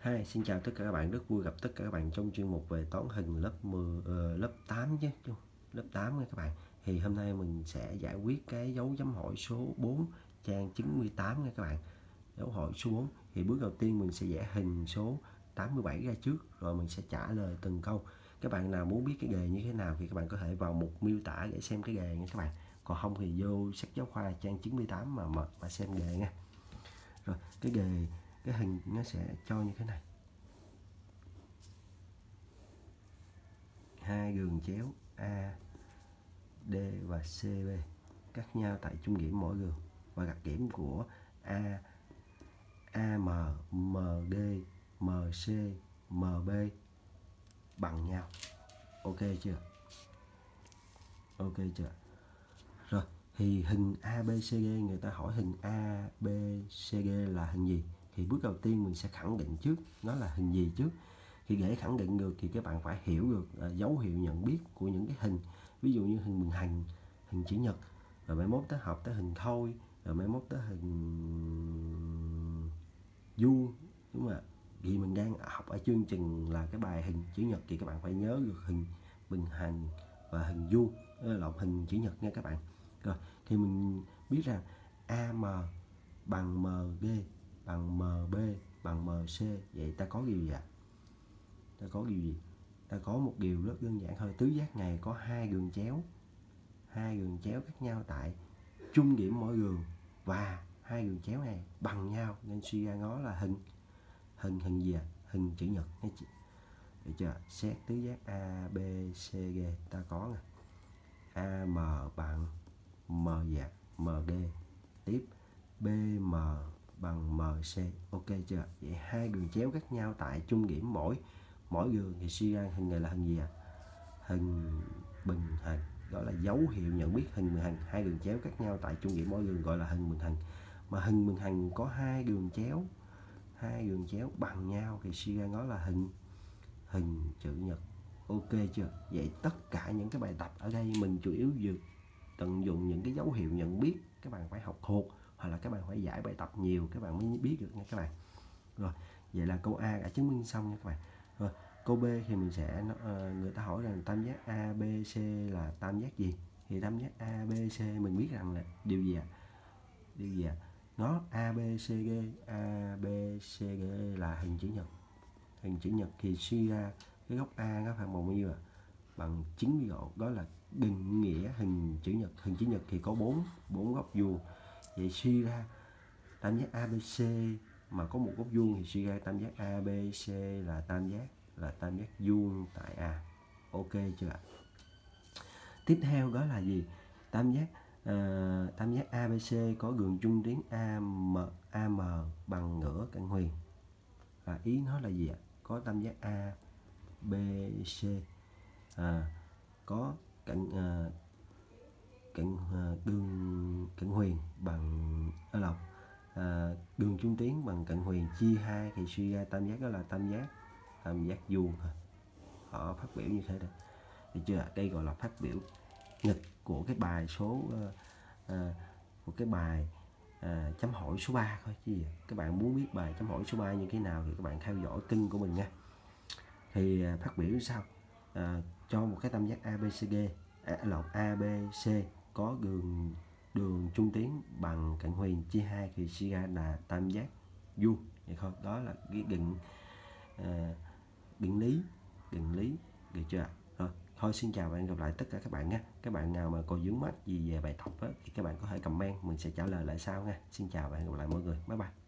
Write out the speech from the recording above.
Hi, xin chào tất cả các bạn, rất vui gặp tất cả các bạn trong chuyên mục về toán hình lớp 8 chứ, lớp 8 nha các bạn. Thì hôm nay mình sẽ giải quyết cái dấu chấm hỏi số 4 trang 98 nha các bạn. Dấu hỏi số 4 thì bước đầu tiên mình sẽ vẽ hình số 87 ra trước, rồi mình sẽ trả lời từng câu. Các bạn nào muốn biết cái đề như thế nào thì các bạn có thể vào mục miêu tả để xem cái đề nha các bạn. Còn không thì vô sách giáo khoa trang 98 mà xem đề nha. Rồi cái hình nó sẽ cho như thế này. Hai đường chéo A, D và CB cắt nhau tại trung điểm mỗi đường và đặc điểm của AM, MD, MC, MB bằng nhau. Ok chưa? Ok chưa? Rồi, thì hình ABCD người ta hỏi hình ABCD là hình gì? Thì bước đầu tiên mình sẽ khẳng định trước nó là hình gì trước. Thì để khẳng định được thì các bạn phải hiểu được dấu hiệu nhận biết của những cái hình. Ví dụ như hình bằng hình chữ nhật, rồi mai mốt tới học tới hình thoi, rồi mai mốt tới hình vuông, đúng không ạ? Vì mình đang học ở chương trình là cái bài hình chữ nhật thì các bạn phải nhớ được hình bình hành và hình vuông, lộn, hình chữ nhật nha các bạn. Rồi thì mình biết rằng AM bằng MD bằng MB bằng MC, vậy ta có điều gì ạ? Ta có một điều rất đơn giản thôi, tứ giác này có hai đường chéo khác nhau tại trung điểm mỗi đường và hai đường chéo này bằng nhau, nên suy ra nó là hình gì ạ? Hình chữ nhật nha chị. Được chưa? Xét tứ giác ABCD ta có nè, AM bằng MD, tiếp BM bằng MC. Ok chưa? Vậy hai đường chéo khác nhau tại trung điểm mỗi đường thì suy ra hình này là hình gì ạ? Hình bình hành, gọi là dấu hiệu nhận biết hình bình hành. Hai đường chéo khác nhau tại trung điểm mỗi đường gọi là hình bình hành. Mà hình bình hành có hai đường chéo bằng nhau thì suy ra nó là hình chữ nhật. Ok chưa? Vậy tất cả những cái bài tập ở đây mình chủ yếu tận dụng những cái dấu hiệu nhận biết, các bạn phải học thuộc hoặc là các bạn phải giải bài tập nhiều các bạn mới biết được nha các bạn. Rồi, vậy là câu A đã chứng minh xong nha các bạn. Rồi, câu B thì mình sẽ người ta hỏi rằng tam giác ABC là tam giác gì? Thì tam giác ABC mình biết rằng là điều gì ạ? Nó ABCD là hình chữ nhật. Hình chữ nhật thì suy ra cái góc A nó phải bằng bao nhiêu ạ? Bằng 90 độ, đó là định nghĩa hình chữ nhật. Hình chữ nhật thì có bốn góc vuông. Vậy suy ra tam giác ABC mà có một góc vuông thì suy ra tam giác ABC là tam giác vuông tại A. Ok chưa ạ? Tiếp theo đó là gì? Tam giác ABC có đường trung tuyến AM bằng ngửa cạnh huyền. Ý nó là gì ạ? Có tam giác ABC có đường cạnh huyền bằng đường trung tuyến bằng cạnh huyền chia hai thì suy ra tam giác đó là tam giác vuông thôi. Họ phát biểu như thế đây. Được chưa? Đây gọi là phát biểu nghịch của cái bài chấm hỏi số 3 thôi chứ gì. Các bạn muốn biết bài chấm hỏi số 3 như thế nào thì các bạn theo dõi kênh của mình nha. Thì phát biểu sao? Cho một cái tam giác ABC có đường trung tuyến bằng cạnh huyền chia hai thì suy ra là tam giác vuông. Vậy thôi, đó là cái định lý được chưa? Rồi, thôi xin chào và hẹn gặp lại tất cả các bạn nha. Các bạn nào mà còn vướng mắc gì về bài tập thì các bạn có thể comment, mình sẽ trả lời lại sau nha. Xin chào và hẹn gặp lại mọi người. Bye bye.